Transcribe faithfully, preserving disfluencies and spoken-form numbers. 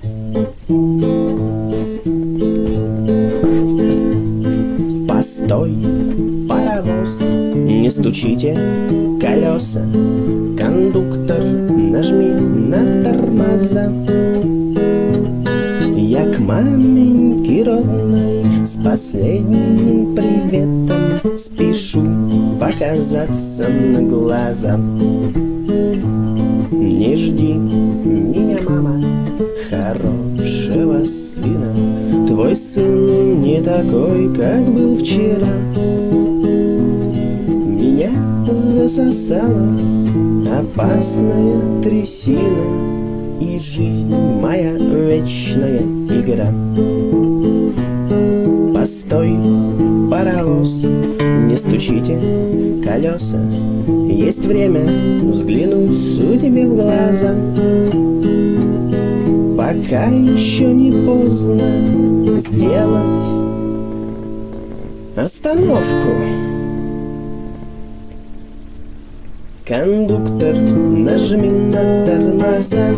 Постой, паровоз, не стучите колеса. Кондуктор, нажми на тормоза. Я к маменьке родной с последним приветом спешу показаться на глаза. Не жди меня, мама, хорошего сына. Твой сын не такой, как был вчера. Меня засосала опасная трясина, и жизнь моя вечная игра. Постой, паровоз, не стучите колеса. Есть время взглянуть судьбе в глаза. Пока еще не поздно сделать остановку. Кондуктор, нажми на тормоза.